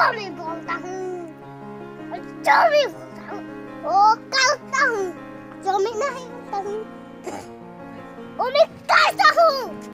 भी बोलता हूँ, जो भी बोलता हूँ वो करता हूँ, जो मैं नहीं बोलता हूँ वो मैं करता हूँ।